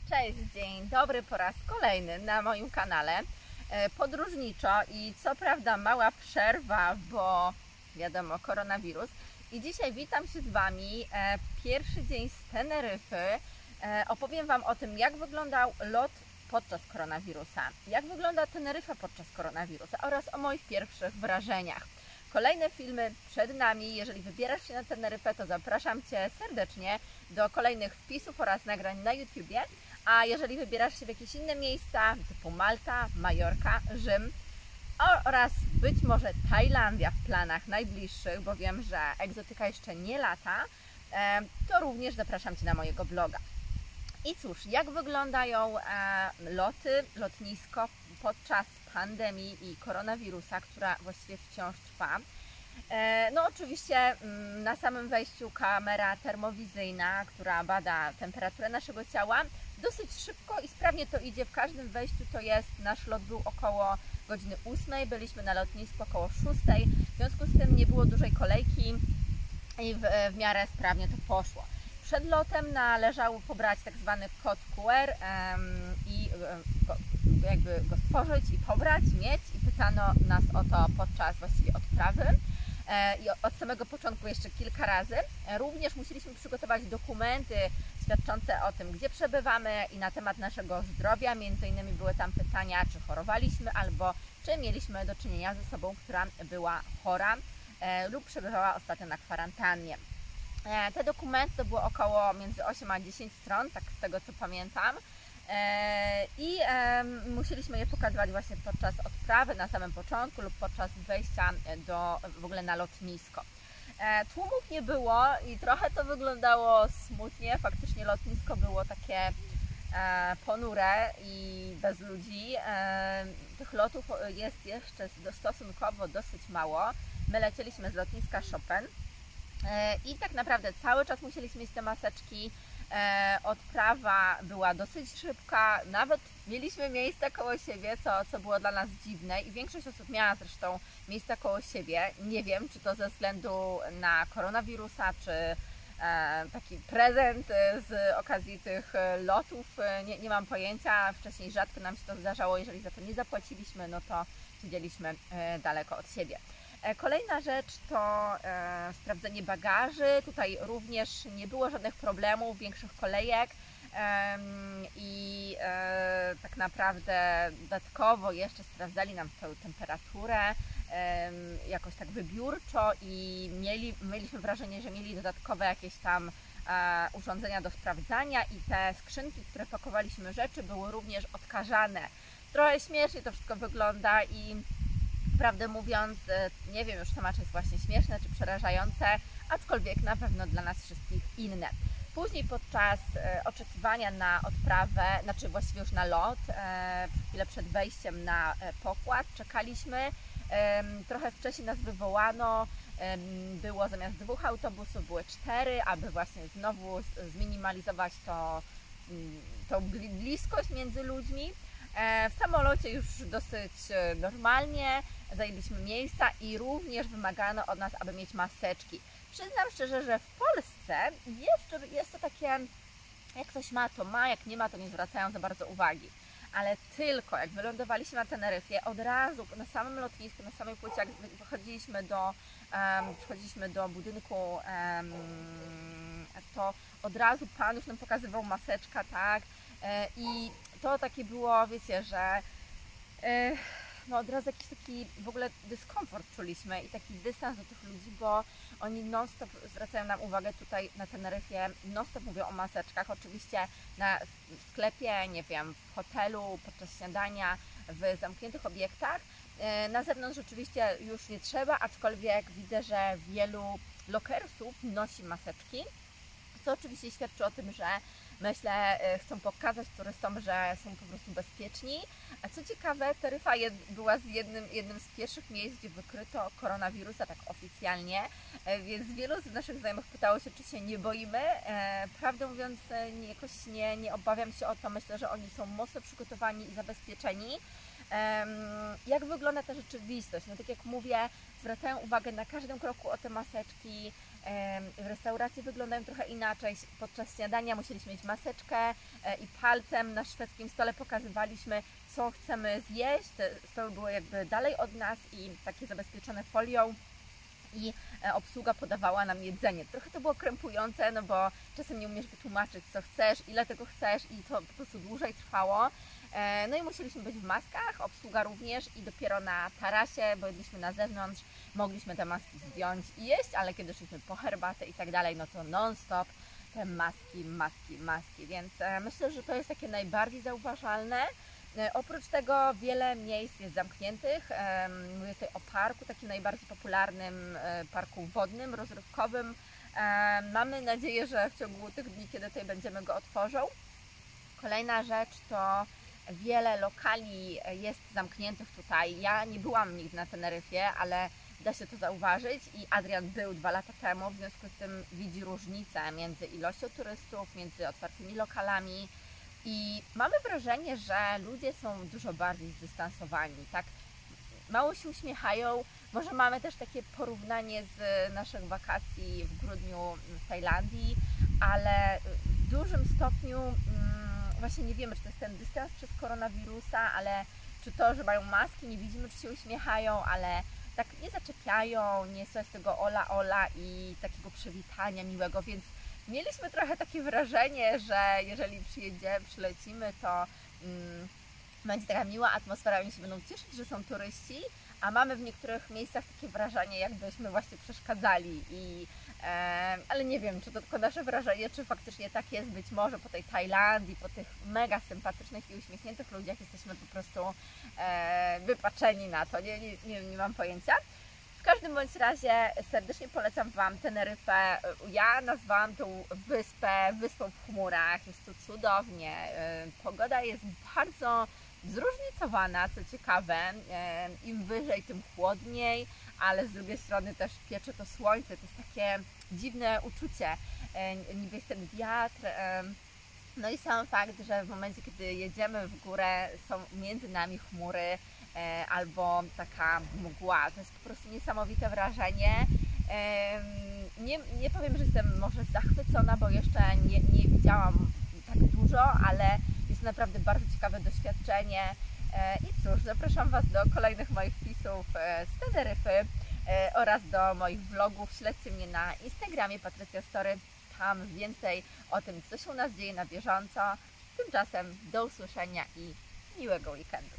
Cześć, dzień dobry po raz kolejny na moim kanale podróżniczo i co prawda mała przerwa, bo wiadomo, koronawirus. I dzisiaj witam się z Wami pierwszy dzień z Teneryfy. Opowiem Wam o tym, jak wyglądał lot podczas koronawirusa, jak wygląda Teneryfa podczas koronawirusa oraz o moich pierwszych wrażeniach. Kolejne filmy przed nami. Jeżeli wybierasz się na Teneryfę, to zapraszam Cię serdecznie do kolejnych wpisów oraz nagrań na YouTubie. A jeżeli wybierasz się w jakieś inne miejsca, typu Malta, Majorka, Rzym oraz być może Tajlandia w planach najbliższych, bo wiem, że egzotyka jeszcze nie lata, to również zapraszam Cię na mojego bloga. I cóż, jak wyglądają loty, lotnisko podczas pandemii i koronawirusa, która właściwie wciąż trwa? No oczywiście na samym wejściu kamera termowizyjna, która bada temperaturę naszego ciała. Dosyć szybko i sprawnie to idzie. W każdym wejściu to jest, nasz lot był około godziny 8, byliśmy na lotnisku około 6. W związku z tym nie było dużej kolejki i w miarę sprawnie to poszło. Przed lotem należało pobrać tak zwany kod QR i jakby go stworzyć i pobrać, mieć, i pytano nas o to podczas właściwie odprawy i od samego początku jeszcze kilka razy. Również musieliśmy przygotować dokumenty świadczące o tym, gdzie przebywamy i na temat naszego zdrowia. Między innymi były tam pytania, czy chorowaliśmy albo czy mieliśmy do czynienia z osobą, która była chora lub przebywała ostatnio na kwarantannie. Te dokumenty to było około między 8 a 10 stron, tak z tego co pamiętam. I musieliśmy je pokazywać właśnie podczas odprawy na samym początku lub podczas wejścia w ogóle na lotnisko. Tłumów nie było i trochę to wyglądało smutnie. Faktycznie lotnisko było takie ponure i bez ludzi. Tych lotów jest jeszcze stosunkowo dosyć mało. My lecieliśmy z lotniska Chopin i tak naprawdę cały czas musieliśmy mieć te maseczki. Odprawa była dosyć szybka, nawet mieliśmy miejsca koło siebie, co było dla nas dziwne, i większość osób miała zresztą miejsca koło siebie. Nie wiem, czy to ze względu na koronawirusa, czy taki prezent z okazji tych lotów, nie mam pojęcia. Wcześniej rzadko nam się to zdarzało. Jeżeli za to nie zapłaciliśmy, no to siedzieliśmy daleko od siebie. Kolejna rzecz to sprawdzenie bagaży. Tutaj również nie było żadnych problemów, większych kolejek i tak naprawdę dodatkowo jeszcze sprawdzali nam tę temperaturę jakoś tak wybiórczo i mieliśmy wrażenie, że mieli dodatkowe jakieś tam urządzenia do sprawdzania, i te skrzynki, które pakowaliśmy rzeczy, były również odkażane. Trochę śmiesznie to wszystko wygląda i prawdę mówiąc, nie wiem już sama, czy jest właśnie śmieszne, czy przerażające, aczkolwiek na pewno dla nas wszystkich inne. Później podczas oczekiwania na odprawę, znaczy właściwie już na lot, chwilę przed wejściem na pokład czekaliśmy. Trochę wcześniej nas wywołano, było zamiast 2 autobusów, były 4, aby właśnie znowu zminimalizować tą bliskość między ludźmi. W samolocie już dosyć normalnie zajęliśmy miejsca i również wymagano od nas, aby mieć maseczki. Przyznam szczerze, że w Polsce jeszcze jest to takie, jak ktoś ma, to ma, jak nie ma, to nie zwracają za bardzo uwagi. Ale tylko jak wylądowaliśmy na Teneryfie, od razu na samym lotnisku, na samej płycie, jak wchodziliśmy do budynku, to od razu Pan już nam pokazywał maseczka, tak? I to takie było, wiecie, że no od razu jakiś taki w ogóle dyskomfort czuliśmy i taki dystans do tych ludzi, bo oni non-stop zwracają nam uwagę tutaj na Teneryfie, non-stop mówią o maseczkach. Oczywiście w sklepie, nie wiem, w hotelu, podczas śniadania, w zamkniętych obiektach. Na zewnątrz oczywiście już nie trzeba, aczkolwiek widzę, że wielu lokersów nosi maseczki, co oczywiście świadczy o tym, że myślę, chcą pokazać turystom, że są po prostu bezpieczni. A co ciekawe, Teneryfa była jednym z pierwszych miejsc, gdzie wykryto koronawirusa tak oficjalnie, więc wielu z naszych znajomych pytało się, czy się nie boimy. Prawdę mówiąc, jakoś nie obawiam się o to. Myślę, że oni są mocno przygotowani i zabezpieczeni. Jak wygląda ta rzeczywistość. No tak jak mówię, zwracają uwagę na każdym kroku o te maseczki. W restauracji wyglądają trochę inaczej. Podczas śniadania musieliśmy mieć maseczkę i palcem na szwedzkim stole pokazywaliśmy, co chcemy zjeść. Te stoły były jakby dalej od nas i takie zabezpieczone folią. I obsługa podawała nam jedzenie. Trochę to było krępujące, no bo czasem nie umiesz wytłumaczyć, co chcesz, ile tego chcesz i to po prostu dłużej trwało. No i musieliśmy być w maskach, obsługa również i dopiero na tarasie, bo jedliśmy na zewnątrz, mogliśmy te maski zdjąć i jeść, ale kiedy szliśmy po herbatę i tak dalej, no to non-stop te maski, maski, maski, więc myślę, że to jest takie najbardziej zauważalne. Oprócz tego wiele miejsc jest zamkniętych. Mówię tutaj o parku, takim najbardziej popularnym parku wodnym, rozrywkowym. Mamy nadzieję, że w ciągu tych dni, kiedy tutaj będziemy, go otworzą. Kolejna rzecz to wiele lokali jest zamkniętych tutaj. Ja nie byłam nigdy na Teneryfie, ale da się to zauważyć i Adrian był 2 lata temu, w związku z tym widzi różnicę między ilością turystów, między otwartymi lokalami. I mamy wrażenie, że ludzie są dużo bardziej zdystansowani, tak? Mało się uśmiechają. Może mamy też takie porównanie z naszych wakacji w grudniu w Tajlandii, ale w dużym stopniu właśnie nie wiemy, czy to jest ten dystans przez koronawirusa, ale czy to, że mają maski, nie widzimy, czy się uśmiechają, ale tak nie zaczepiają, nie słychać tego ola, ola i takiego przywitania miłego, więc mieliśmy trochę takie wrażenie, że jeżeli przylecimy, to będzie taka miła atmosfera, oni się będą cieszyć, że są turyści, a mamy w niektórych miejscach takie wrażenie, jakbyśmy właśnie przeszkadzali. Ale nie wiem, czy to tylko nasze wrażenie, czy faktycznie tak jest. Być może po tej Tajlandii, po tych mega sympatycznych i uśmiechniętych ludziach jesteśmy po prostu wypaczeni na to. Nie mam pojęcia. W każdym bądź razie serdecznie polecam Wam Teneryfę. Ja nazwałam tą wyspę wyspą w chmurach. Jest tu cudownie. Pogoda jest bardzo zróżnicowana, co ciekawe. Im wyżej, tym chłodniej, ale z drugiej strony też piecze to słońce. To jest takie dziwne uczucie. Niby jest ten wiatr. No i sam fakt, że w momencie, kiedy jedziemy w górę, są między nami chmury albo taka mgła. To jest po prostu niesamowite wrażenie. Nie powiem, że jestem może zachwycona, bo jeszcze nie widziałam tak dużo, ale jest naprawdę bardzo ciekawe doświadczenie. I cóż, zapraszam Was do kolejnych moich wpisów z Teneryfy oraz do moich vlogów. Śledźcie mnie na Instagramie Patrycja Story. Tam więcej o tym, co się u nas dzieje na bieżąco. Tymczasem do usłyszenia i miłego weekendu.